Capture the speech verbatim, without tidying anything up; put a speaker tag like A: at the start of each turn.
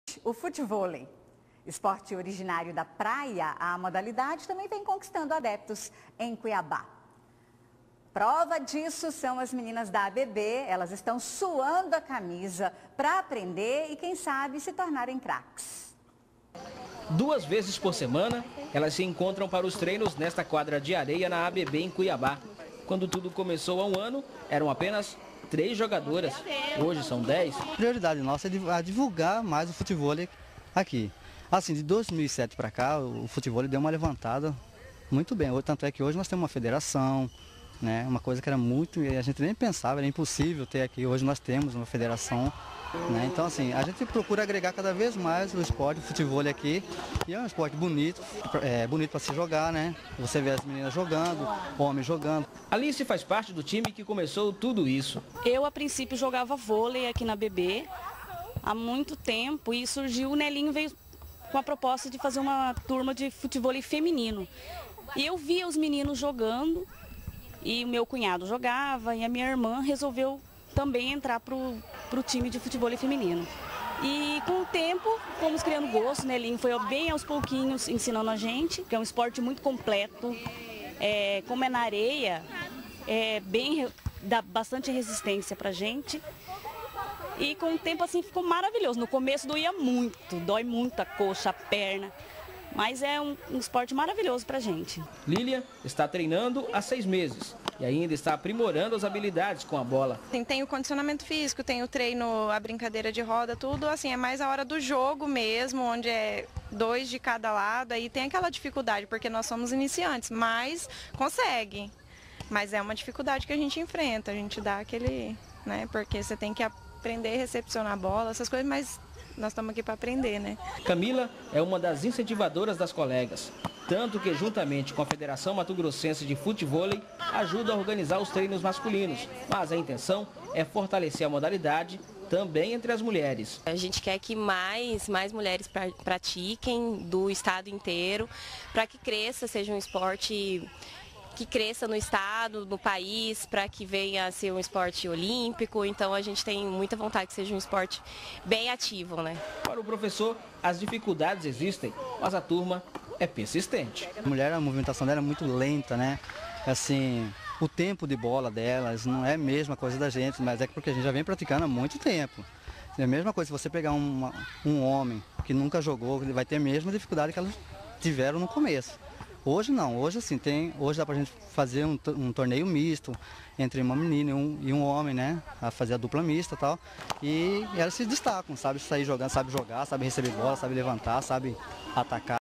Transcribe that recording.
A: O futevôlei, esporte originário da praia, a modalidade também vem conquistando adeptos em Cuiabá. Prova disso são as meninas da A B B, elas estão suando a camisa para aprender e, quem sabe, se tornarem craques.
B: Duas vezes por semana, elas se encontram para os treinos nesta quadra de areia na A B B em Cuiabá. Quando tudo começou há um ano, eram apenas três jogadoras. Hoje são dez.
C: A prioridade nossa é divulgar mais o futevôlei aqui. Assim, de dois mil e sete para cá, o futevôlei deu uma levantada muito bem. Tanto é que hoje nós temos uma federação, né? Uma coisa que era muito, a gente nem pensava, era impossível ter aqui. Hoje nós temos uma federação, né? Então, assim, a gente procura agregar cada vez mais o esporte, o futevôlei aqui. E é um esporte bonito, é bonito para se jogar, né? Você vê as meninas jogando, homens jogando.
B: Alice faz parte do time que começou tudo isso.
D: Eu, a princípio, jogava vôlei aqui na A B B há muito tempo e surgiu, o Nelinho veio com a proposta de fazer uma turma de futevôlei feminino. E eu via os meninos jogando, e o meu cunhado jogava, e a minha irmã resolveu também entrar para o time de futevôlei feminino. E com o tempo, fomos criando gosto, o Nelinho foi bem aos pouquinhos ensinando a gente, que é um esporte muito completo. É, como é na areia, é bem, dá bastante resistência para a gente. E com o tempo assim ficou maravilhoso. No começo doía muito, dói muito a coxa, a perna. Mas é um, um esporte maravilhoso pra gente.
B: Lília está treinando há seis meses e ainda está aprimorando as habilidades com a bola.
E: Tem, tem o condicionamento físico, tem o treino, a brincadeira de roda, tudo assim, é mais a hora do jogo mesmo, onde é dois de cada lado, aí tem aquela dificuldade, porque nós somos iniciantes, mas consegue. Mas é uma dificuldade que a gente enfrenta, a gente dá aquele, né, porque você tem que aprender a recepcionar a bola, essas coisas, mas nós estamos aqui para aprender, né?
B: Camila é uma das incentivadoras das colegas, tanto que juntamente com a Federação Mato Grossense de Futevôlei ajuda a organizar os treinos masculinos, mas a intenção é fortalecer a modalidade também entre as mulheres.
F: A gente quer que mais, mais mulheres pratiquem do estado inteiro, para que cresça, seja um esporte que cresça no estado, no país, para que venha a ser um esporte olímpico. Então a gente tem muita vontade que seja um esporte bem ativo, né? Para
B: o professor, as dificuldades existem, mas a turma é persistente.
C: A mulher, a movimentação dela é muito lenta, né? Assim, o tempo de bola delas não é a mesma coisa da gente, mas é porque a gente já vem praticando há muito tempo. É a mesma coisa, se você pegar uma, um homem que nunca jogou, ele vai ter a mesma dificuldade que elas tiveram no começo. Hoje não, hoje assim, tem, hoje dá pra gente fazer um, um torneio misto entre uma menina e um, e um homem, né? A fazer a dupla mista e tal. E elas se destacam, sabe sair jogando, sabe jogar, sabe receber bola, sabe levantar, sabe atacar.